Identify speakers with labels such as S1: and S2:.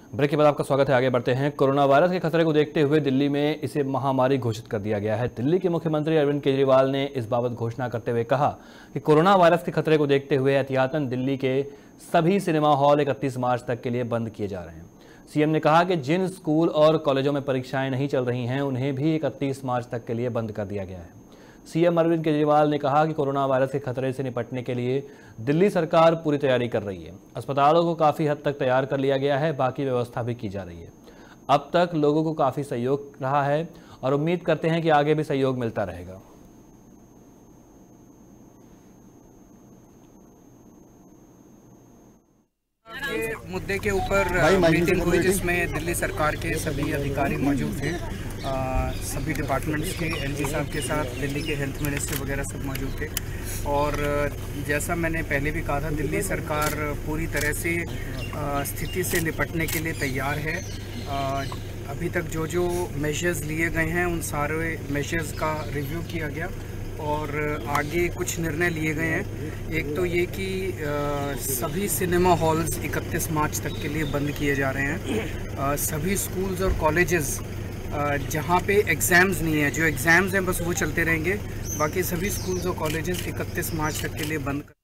S1: Break के बाद आपका स्वागत है। आगे बढ़ते हैं। कोरोना वायरस के खतरे को देखते हुए दिल्ली में इसे महामारी घोषित कर दिया गया है। दिल्ली के मुख्यमंत्री अरविंद केजरीवाल ने इस बाबत घोषणा करते हुए कहा कि कोरोना वायरस के खतरे को देखते हुए एहतियातन दिल्ली के सभी सिनेमा हॉल 31 मार्च तक के लिए बंद किए जा रहे हैं। सीएम ने कहा कि जिन स्कूल और कॉलेजों में परीक्षाएं नहीं चल रही हैं उन्हें भी 31 मार्च तक के लिए बंद कर दिया गया है। सीएम अरविंद केजरीवाल ने कहा कि कोरोना वायरस के खतरे से निपटने के लिए दिल्ली सरकार पूरी तैयारी कर रही है। अस्पतालों को काफ़ी हद तक तैयार कर लिया गया है, बाकी व्यवस्था भी की जा रही है। अब तक लोगों को काफ़ी सहयोग रहा है और उम्मीद करते हैं कि आगे भी सहयोग मिलता रहेगा।
S2: ये मुद्दे के ऊपर मीटिंग हुई जिसमें दिल्ली सरकार के सभी अधिकारी मौजूद थे, सभी डिपार्टमेंट्स के एलजी साहब के साथ दिल्ली के हेल्थ मिनिस्टर वगैरह सब मौजूद थे। और जैसा मैंने पहले भी कहा था, दिल्ली सरकार पूरी तरह से स्थिति से निपटने के लिए तैयार है। अभी तक जो मेजर्स लिए गए हैं उन सारे मेजर्स का रिव्यू किया गया और आगे कुछ निर्णय लिए गए हैं। एक तो ये कि सभी सिनेमा हॉल्स 31 मार्च तक के लिए बंद किए जा रहे हैं। सभी स्कूल्स और कॉलेजेस जहाँ पे एग्ज़ाम्स नहीं है, जो एग्ज़ाम्स हैं बस वो चलते रहेंगे। बाकी सभी स्कूल्स और कॉलेजेस 31 मार्च तक के लिए बंद